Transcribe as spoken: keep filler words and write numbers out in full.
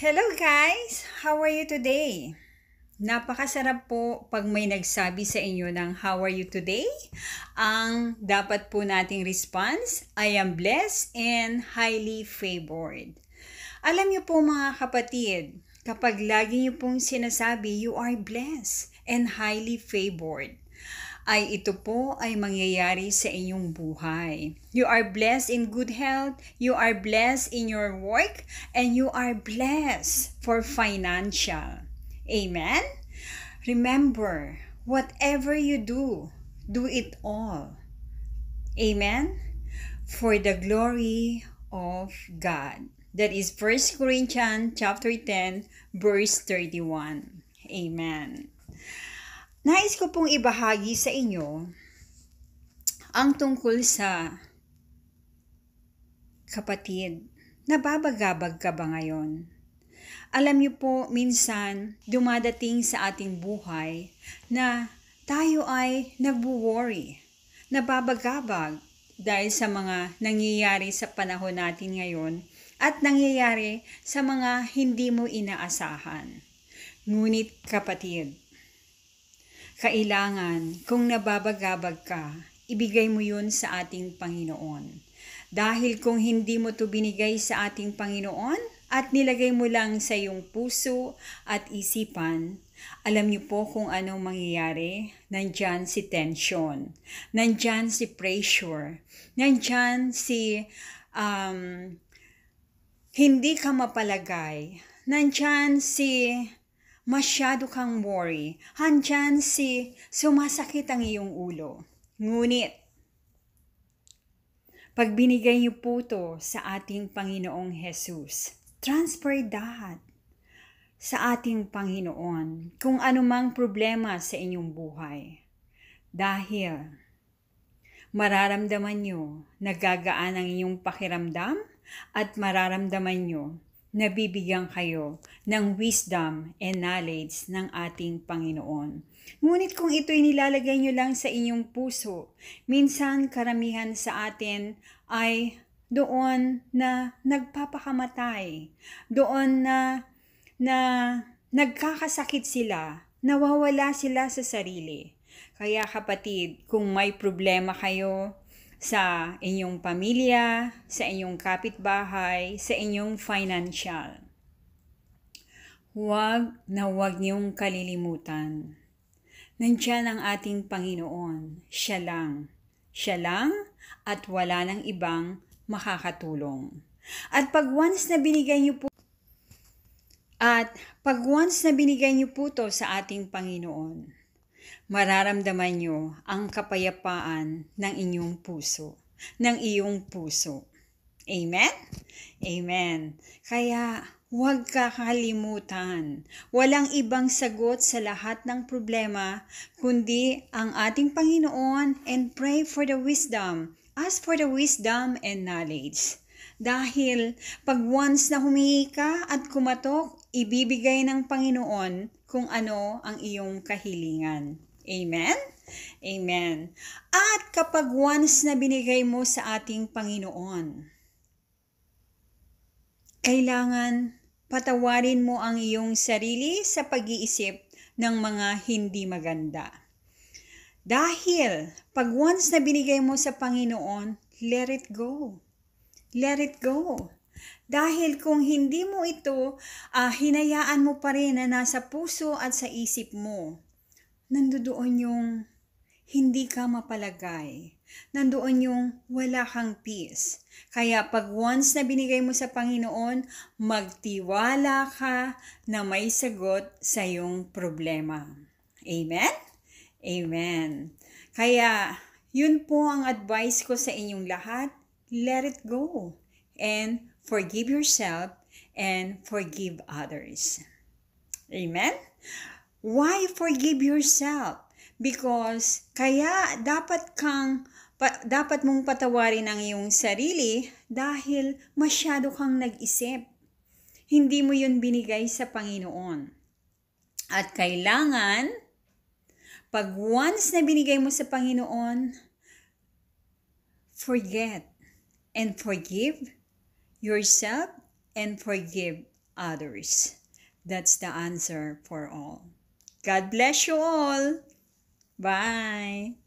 Hello guys! How are you today? Napakasarap po pag may nagsabi sa inyo ng how are you today? Ang dapat po nating response, I am blessed and highly favored. Alam niyo po mga kapatid, kapag lagi niyo pong sinasabi you are blessed and highly favored, ay ito po ay mangyayari sa inyong buhay. You are blessed in good health, you are blessed in your work, and you are blessed for financial. Amen? Remember, whatever you do, do it all. Amen? For the glory of God. That is First Corinthians chapter ten, verse thirty-one. Amen. Nais ko pong ibahagi sa inyo ang tungkol sa kapatid. Nababagabag ka ba ngayon? Alam niyo po, minsan dumadating sa ating buhay na tayo ay nagwo-worry, nababagabag dahil sa mga nangyayari sa panahon natin ngayon at nangyayari sa mga hindi mo inaasahan. Ngunit kapatid, kailangan, kung nababagabag ka, ibigay mo yun sa ating Panginoon. Dahil kung hindi mo to binigay sa ating Panginoon at nilagay mo lang sa iyong puso at isipan, alam niyo po kung anong mangyayari. Nandyan si tension, nandyan si pressure, nandyan si um, hindi ka mapalagay, nandyan si masyado kang worry, handyan si sumasakit ang iyong ulo. Ngunit, pag binigay niyo po to sa ating Panginoong Jesus, transfer that sa ating Panginoon kung anumang problema sa inyong buhay. Dahil mararamdaman niyo nagagaan ang inyong pakiramdam at mararamdaman niyo nabibigyan kayo ng wisdom and knowledge ng ating Panginoon. Ngunit kung ito'y nilalagay nyo lang sa inyong puso, minsan karamihan sa atin ay doon na nagpapakamatay, doon na, na nagkakasakit sila, nawawala sila sa sarili. Kaya kapatid, kung may problema kayo sa inyong pamilya, sa inyong kapitbahay, sa inyong financial, huwag na huwag niyong kalilimutan. Nandiyan ang ating Panginoon. Siya lang. Siya lang at wala nang ibang makakatulong. At pag once na binigay niyo po at pag once na binigay niyo po to sa ating Panginoon, mararamdaman nyo ang kapayapaan ng inyong puso, ng iyong puso. Amen? Amen. Kaya huwag kakalimutan, walang ibang sagot sa lahat ng problema, kundi ang ating Panginoon, and pray for the wisdom. Ask for the wisdom and knowledge. Dahil pag once na humingi ka at kumatok, ibibigay ng Panginoon kung ano ang iyong kahilingan. Amen? Amen. At kapag once na binigay mo sa ating Panginoon, kailangan patawarin mo ang iyong sarili sa pag-iisip ng mga hindi maganda. Dahil pag once na binigay mo sa Panginoon, let it go. Let it go. Dahil kung hindi mo ito, uh, hinayaan mo pa rin na nasa puso at sa isip mo, nandoon yung hindi ka mapalagay. Nandoon yung wala kang peace. Kaya pag once na binigay mo sa Panginoon, magtiwala ka na may sagot sa iyong problema. Amen? Amen. Kaya yun po ang advice ko sa inyong lahat. Let it go. And forgive yourself and forgive others. Amen? Why forgive yourself? Because kaya dapat kang pa, dapat mong patawarin ang iyong sarili dahil masyado kang nag-isip. Hindi mo yun binigay sa Panginoon. At kailangan pag once na binigay mo sa Panginoon, forget and forgive yourself and forgive others. That's the answer for all. God bless you all. Bye.